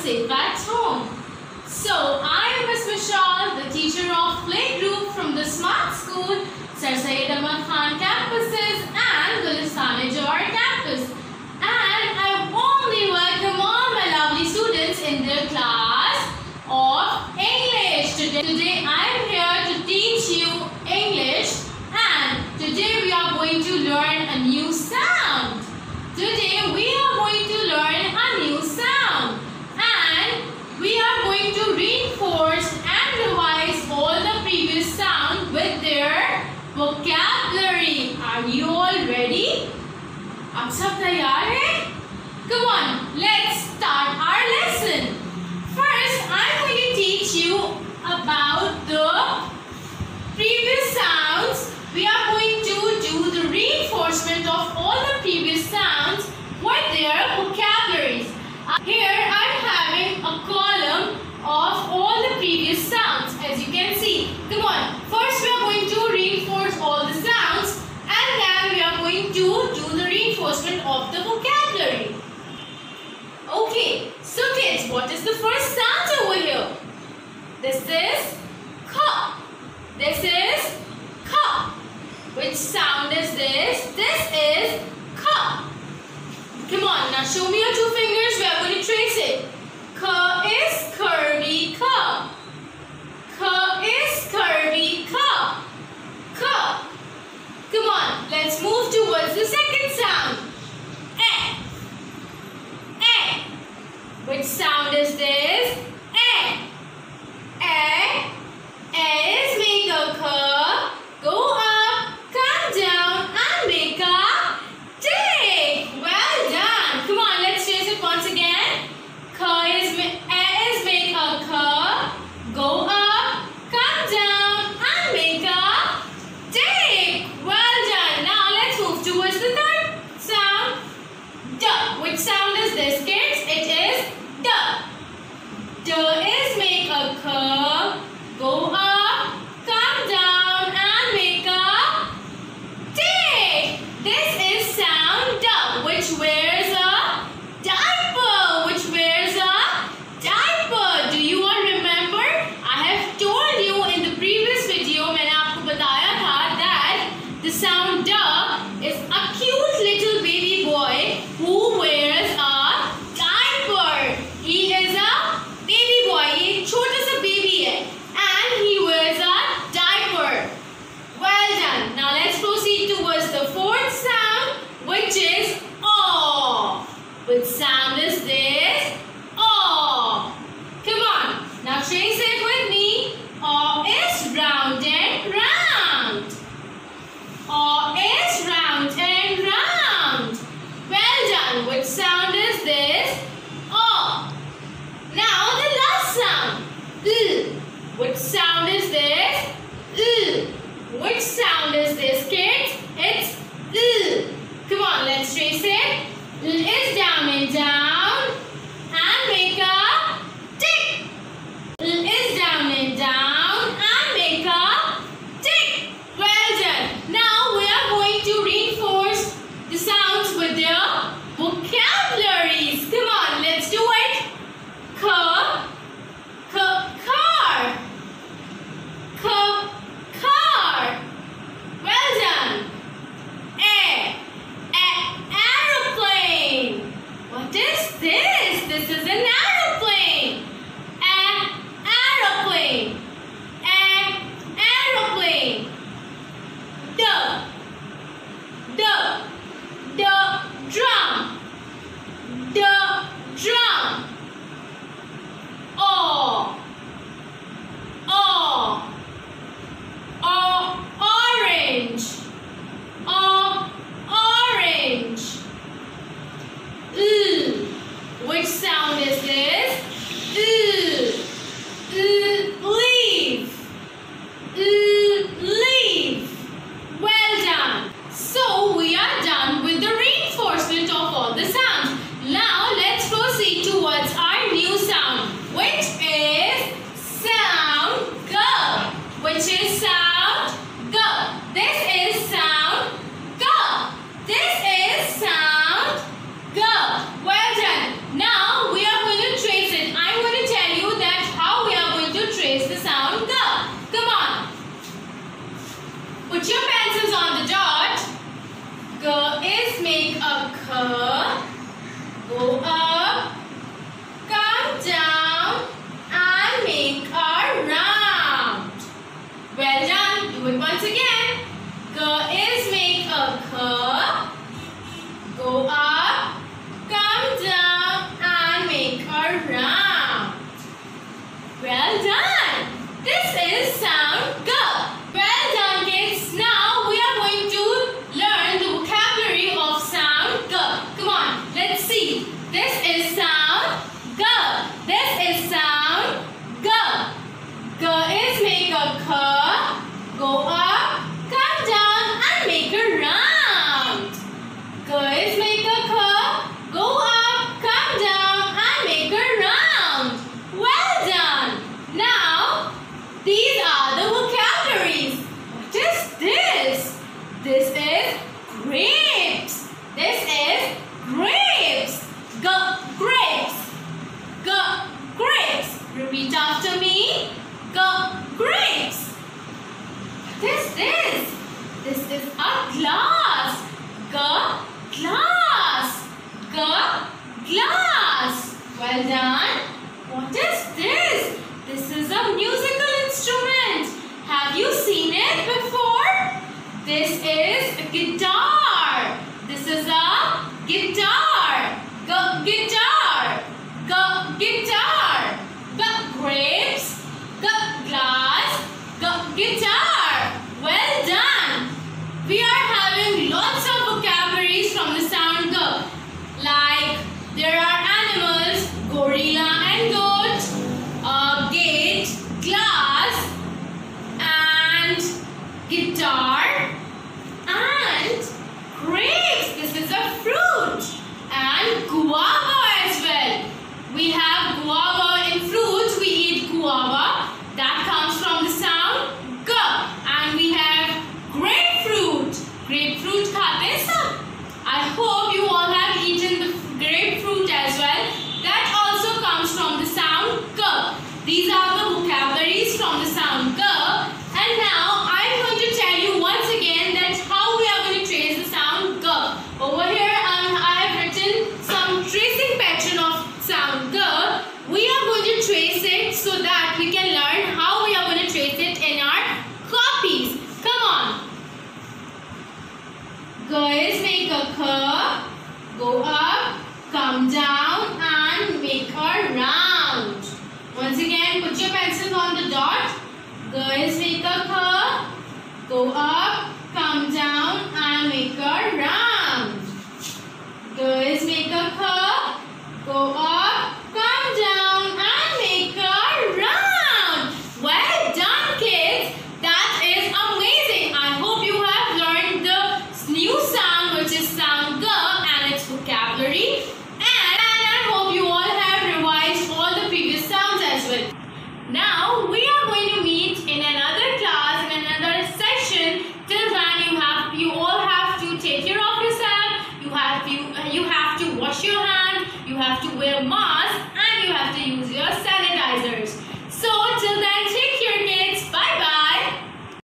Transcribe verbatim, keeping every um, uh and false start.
safe at home. So, I am Miss Vishal, the teacher of Playgroup from the Smart School, Sir Syed Ahmad Khan campuses and Gulistan Jor campus. And I warmly welcome all my lovely students in their class of English. Today, today I am here to teach you English, and today we are going to learn a new sound. Today we are going to learn a new sound, and we are going to reinforce and revise all the previous sound with their vocabulary. Are you all ready? आप सब तैयार हैं? Come on, let's start our lesson. First, I'm going to teach you about the previous sounds. We are going to do the reinforcement of all the previous sounds with their vocabularies. Uh, here, I'm having a column of all the previous sounds, as you can see. Come on, first we are going to reinforce all the sounds, and then we are going to do the reinforcement of the vocabulary. Okay, so kids, what is the first sound over here? This is ka. This is ka. Which sound is this? This is ka. Come on, now show me your two fingers. We are going to trace it. Ka is curvy ka. Ka is curvy ka. Ka. Come on, let's move towards the second sound. Eh. Eh. Which sound is this? Eh. Eh. Eh is make a ka. Go up, come down, and make a tick. Well done. Come on, let's trace it once again. Ka is eh is make a ka. Go up, come down, and make a tick. Well done. Now let's move towards the third sound. Da. Which sound is this, kids? It is da. Da is make a ka. Go up, come down, and make a tick. This is sound da, which wears a diaper. Which wears a diaper. Do you all remember? I have told you in the previous video, मैंने आपको बताया था that the sound da is a cute little baby boy who wears a diaper. He is a baby boy. ये छोटा सा baby है, and he wears a diaper. Well done. Now let's proceed towards the fourth sound, which is aw. Which sound is this? Aw. Come on. Now trace it with me. Aw is round and round. Aw is round and round. Well done. Which sound is this? Aw. Now the last sound. L. Which sound is this? L. Which sound is this, kids? It's L. Come on, let's trace it. L is down and down, and make a tick. L is down and down, and make a tick. Well done. Now we are going to reinforce the sounds with their vocabularies. Come on, let's do it. Ka, ka, car. Ka, car. Well done. A, a, aeroplane. What is this? This is an aeroplane. A, aeroplane. A, aeroplane. The, the, the drum. The drum. Oh, oh, oh, orange, oh, orange. L. Which sound is this? L. L. Leaf. L. Leaf. Well done. So we are done with the reinforcement of all the sounds. Now let's proceed towards our new sound, which is sound G. Which is sound G. This is sound G. This is sound G. Well done. Now we are going to trace it. curve, go up, come down and make a round. Well done. Do it once again. G is make a curve, go up, come down and make a round. Well done. This is sound G. Well done, kids. Now we are going to learn the vocabulary of sound G. Come on, let's see. This is sound G. This is sound G. G is make a curve, go up, come down and make a round. G is make a curve, go up, come down and make a round. Well done. Now, these are the vocabularies. What is this? This is grapes. This is grapes. G, grapes. G, grapes. Repeat after me. G, grapes. What is this? This is a glass. G, glass. G, glass. Well done. What is this? This is a musical instrument. Have you seen it before? This is a guitar. This is a guitar. G, guitar. G, guitar. G, grapes. G, glass. G, guitar. Well done. We are having lots of vocabularies from the sound G. Like there are animals, gorilla and goat, uh, gate, glass, and guitar, and grapes. This is a fruit, and guava as well. We have guava in fruits. We eat guava. That comes from the sound G. And we have grapefruit. Grapefruit khate hain sab? I hope you all have eaten the grapefruit as well. That also comes from the sound G. These are the vocabularies from the sound G. And now I am going to tell you once again that how we are going to trace the sound G. Over here um, I have written some tracing pattern of sound G. We are going to trace it so that we can learn how we are going to trace it in our copies. Come on. G is make a curve, go up, come down and make a round. Once again, put your pencils on the dot. G is make a curve, go up, come down and make a round. G is make a curve, go up.